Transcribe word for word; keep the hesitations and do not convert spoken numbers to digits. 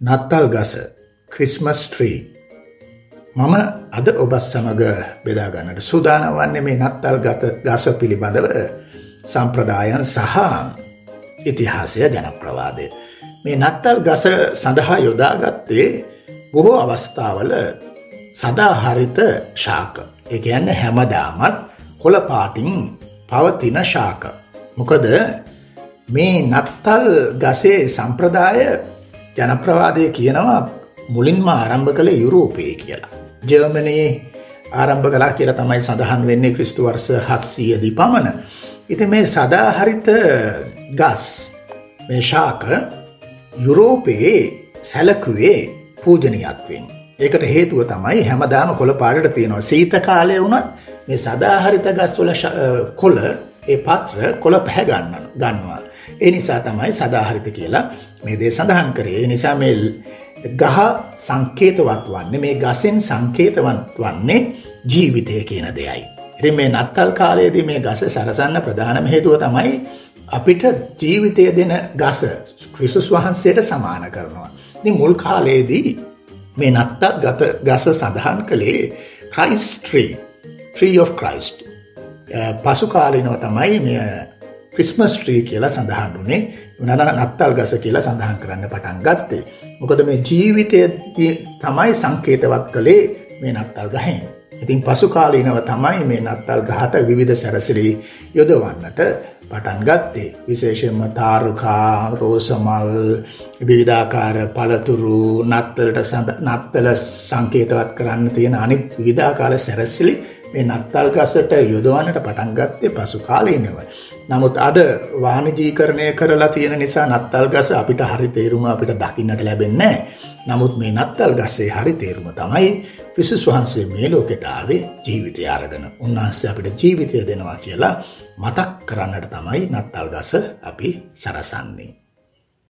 නත්තල් ගස Christmas tree මම අද ඔබත් සමග බෙදා ගන්නට සූදානම් වන්නේ මේ නත්තල් ගස පිළිබඳව සම්ප්‍රදායන් සහ ඉතිහාසය ජනප්‍රවාදය. මේ නත්තල් ගස සඳහා යොදාගත්තේ බොහෝ අවස්ථාවල සදාහරිත ශාක. ඒ කියන්නේ හැමදාමත් කොළ පාටින් පවතින ශාක. මොකද මේ නත්තල් ගසේ සම්ප්‍රදාය ජනප්‍රවාදය කියනවා මුලින්ම ආරම්භ කළේ යුරෝපයේ කියලා. ජර්මනයේ ආරම්භ කළා කියලා තමයි සඳහන් වෙන්නේ ක්‍රිස්තු වර්ෂ හත්සිය දී පමණ. ඉතින් මේ සදාහරිත ගස් මේ ශාක යුරෝපයේ සැලකුවේ පූජනීයත්වයෙන්. ඒකට හේතුව තමයි හැමදාම කොළ පාටට තියෙනවා. සීත කාලය වුණත් මේ සදාහරිත ගස් වල කොළ ඒ පත්‍ර කොළ පැහැ ගන්නවා. ඒ නිසා තමයි සදාහරිත කියලා මේ දේ සඳහන් කරේ. ඒ නිසා මේ ගහ සංකේතවත් වන්නේ මේ ගසෙන් සංකේතවත් වන්නේ ජීවිතය කියන දෙයයි. ඉතින් මේ නත්තල් කාලයේදී මේ ගස සරසන්න ප්‍රධානම හේතුව තමයි අපිට ජීවිතය දෙන ගස ක්‍රිස්තුස් වහන්සේට සමාන කරනවා. ඉතින් මුල් කාලයේදී මේ නත්තල් ගස සඳහන් කළේ Christ tree, tree of Christ. පසු කාලිනව තමයි මේ ක්‍රිස්මස් ට්‍රී කියලා සඳහන් වුණේ. නත්තල් ගස කියලා සඳහන් කරන්න පටන් ගත්තේ. මොකද මේ ජීවිතය තමයි සංකේතවත් කළේ මේ නත්තල් ගහෙන්. ඉතින් පසු කාලීනව තමයි මේ නත්තල් ගහට විවිධ සැරසිලි යොදවන්නට පටන් ගත්තේ. විශේෂයෙන්ම තාරුකා, රෝසමල්, විවිධාකාර පළතුරු, නත්තලට නත්තල සංකේතවත් කරන්න තියෙන අනිත් විවිධාකාර සැරසිලි මේ නත්තල් ගසට යොදවන්නට පටන් ගත්තේ පසු කාලීනව. නමුත් අද වාණිජීකරණය කරලා තියෙන නිසා නත්තල් ගස අපිට හරි තේරුම අපිට දකින්නට ලැබෙන්නේ නැහැ. නමුත් මේ නත්තල් ගසේ හරි තේරුම තමයි ක්‍රිස්තුස් වහන්සේ මේ ලෝකෙට ආවේ ජීවිතය අරගෙන. උන්වහන්සේ අපිට ජීවිතය දෙනවා කියලා මතක් කරන්නට තමයි නත්තල් ගස අපි සරසන්නේ.